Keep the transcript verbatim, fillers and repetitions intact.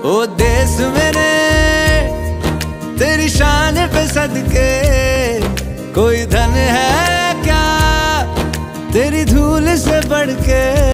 ओ देश मेरे तेरी शान पे सदके, कोई धन है क्या तेरी धूल से बढ़ के।